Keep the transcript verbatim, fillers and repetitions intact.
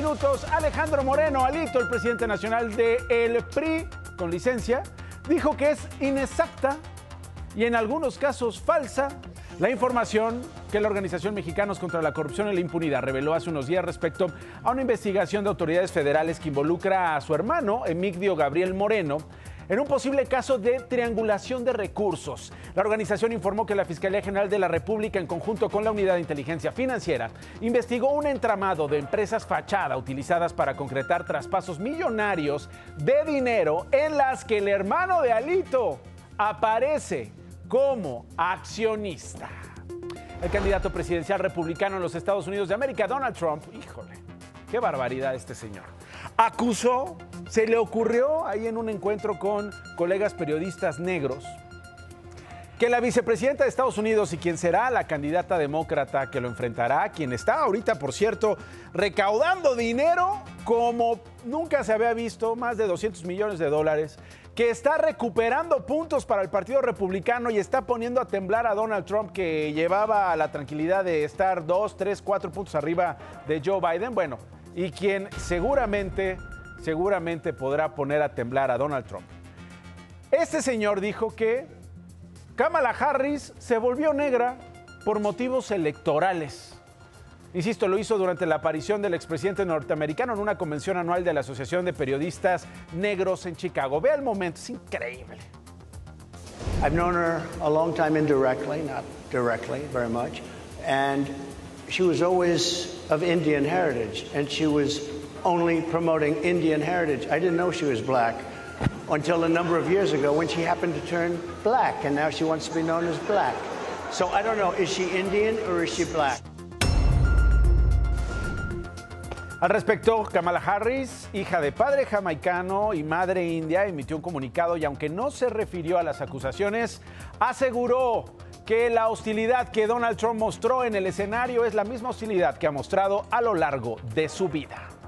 minutos, Alejandro Moreno, Alito, el presidente nacional del P R I, con licencia, dijo que es inexacta y en algunos casos falsa la información que la Organización Mexicanos contra la Corrupción y la Impunidad reveló hace unos días respecto a una investigación de autoridades federales que involucra a su hermano, Emigdio Gabriel Moreno, en un posible caso de triangulación de recursos. La organización informó que la Fiscalía General de la República, en conjunto con la Unidad de Inteligencia Financiera, investigó un entramado de empresas fachada utilizadas para concretar traspasos millonarios de dinero en las que el hermano de Alito aparece como accionista. El candidato presidencial republicano en los Estados Unidos de América, Donald Trump, híjole, qué barbaridad este señor, acusó, se le ocurrió ahí en un encuentro con colegas periodistas negros, que la vicepresidenta de Estados Unidos y quien será la candidata demócrata que lo enfrentará, quien está ahorita, por cierto, recaudando dinero como nunca se había visto, más de doscientos millones de dólares, que está recuperando puntos para el Partido Republicano y está poniendo a temblar a Donald Trump, que llevaba la tranquilidad de estar dos, tres, cuatro puntos arriba de Joe Biden. Bueno, y quien seguramente, seguramente podrá poner a temblar a Donald Trump. Este señor dijo que Kamala Harris se volvió negra por motivos electorales. Insisto, lo hizo durante la aparición del expresidente norteamericano en una convención anual de la Asociación de Periodistas Negros en Chicago. Vea el momento, es increíble. I've known her a long time indirectly, not directly very much, and she was always of Indian heritage, and she was only promoting Indian heritage. I didn't know she was black until a number of years ago when she happened to turn black, and now she wants to be known as black. So I don't know, is she Indian or is she black? Al respecto, Kamala Harris, hija de padre jamaicano y madre india, emitió un comunicado y aunque no se refirió a las acusaciones, aseguró que la hostilidad que Donald Trump mostró en el escenario es la misma hostilidad que ha mostrado a lo largo de su vida.